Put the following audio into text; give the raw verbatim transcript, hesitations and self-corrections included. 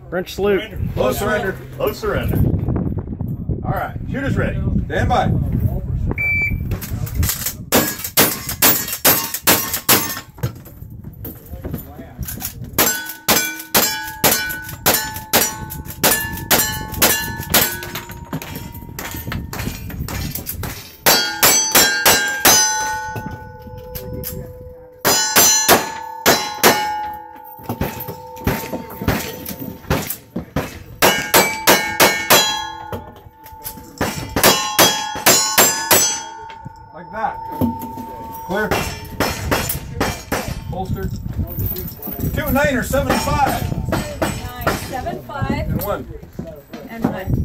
French salute. Low surrender. Low surrender. All right, shooters ready. Stand by. Like that. Clear. Holster. Two nine or seventy-five. Nine, seven, five, And one. and one.